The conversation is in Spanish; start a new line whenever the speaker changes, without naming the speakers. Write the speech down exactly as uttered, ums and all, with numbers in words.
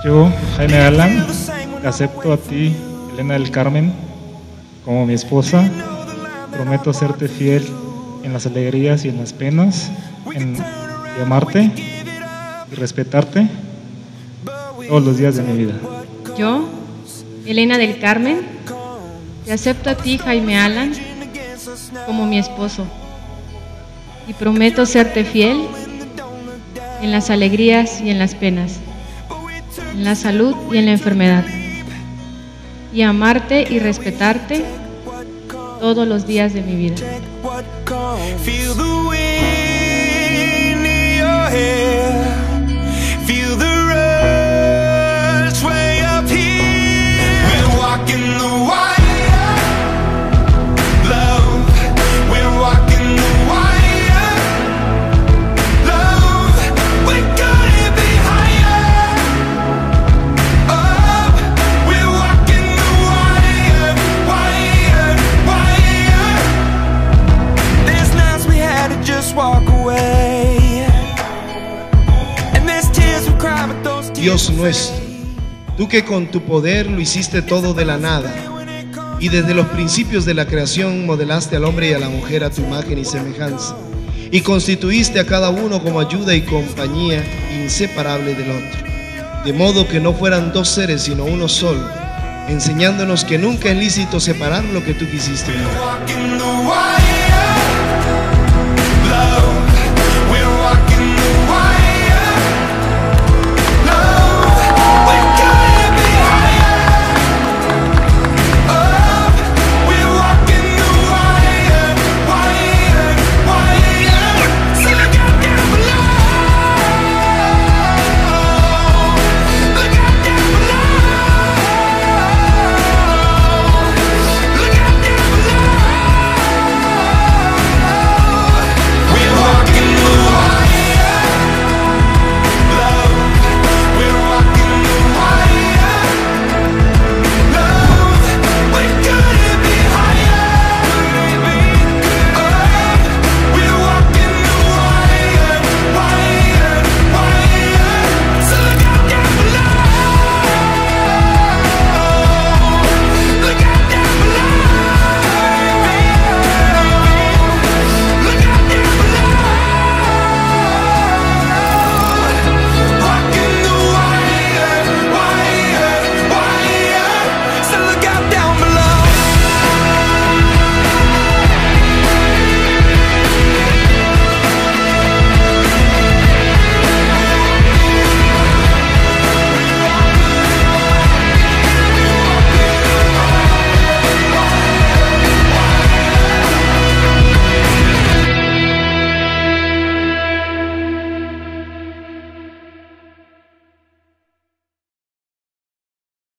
Yo, Jaime Alan, te acepto a ti, Elena del Carmen, como mi esposa. Prometo serte fiel en las alegrías y en las penas, en y amarte y respetarte todos los días de mi vida.
Yo, Elena del Carmen, te acepto a ti, Jaime Alan, como mi esposo y prometo serte fiel en las alegrías y en las penas, en la salud y en la enfermedad, y amarte y respetarte todos los días de mi vida.
Dios nuestro, tú que con tu poder lo hiciste todo de la nada y desde los principios de la creación modelaste al hombre y a la mujer a tu imagen y semejanza y constituiste a cada uno como ayuda y compañía inseparable del otro, de modo que no fueran dos seres sino uno solo, enseñándonos que nunca es lícito separar lo que tú quisiste unir.